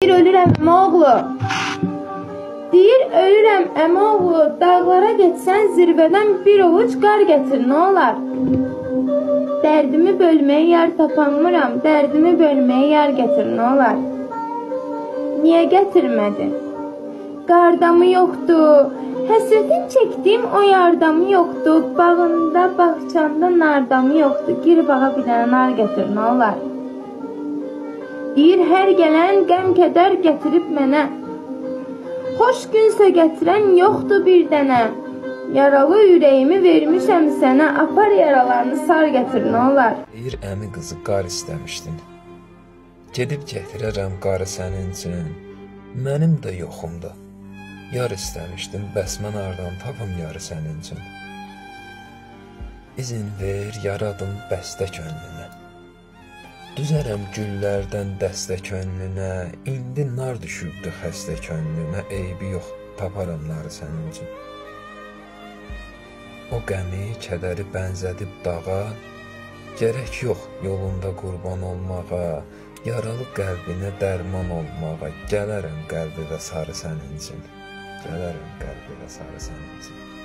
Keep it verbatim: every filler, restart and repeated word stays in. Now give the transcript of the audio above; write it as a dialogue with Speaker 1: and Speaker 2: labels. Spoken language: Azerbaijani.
Speaker 1: Deyir ölürəm əmoğlu. Deyir ölürəm əmoğlu. Dağlara getsən zirvədən bir ovuc qar gətir, nə olar? Dərdimi bölməyə yer tapanmıram. Dərdimi bölməyə yer gətir, nə olar? Niyə gətirmədi? Qardamı yoxdur. Həsrətin çəkdiyim o yardamı yoxdur. Bağında, bağçanda nardamı yoxdur. Gir bağa bir dənə nar gətir, nə olar? Deyir hər gələn qəm kədər gətirib mənə. Xoş günsə gətirən yoxdur bir dənə. Yaralı ürəyimi vermişəm sənə. Apar yaralarını sar gətir, nə olar?
Speaker 2: Deyir əmi qızı qar istəmişdin. Gedib gətirərəm qarı sənin üçün. Mənim də yoxumda. Yar istəmişdim, bəs mən hardan tapım yarı sənin üçün. İzin ver, yaradım bəstə könlünə. Düzərəm güllərdən dəstə könlünə. İndi nar düşübdü xəstə könlünə. Eybi yox, taparam narı sənin üçün. O qəmi, kədəri bənzədib dağa. Gərək yox yolunda qurban olmağa. Yaralı qəlbinə dərman olmağa. Gələrəm qəlbi və sarı sənin üçün. Gələrəm qəlbi və sarı sənin üçün.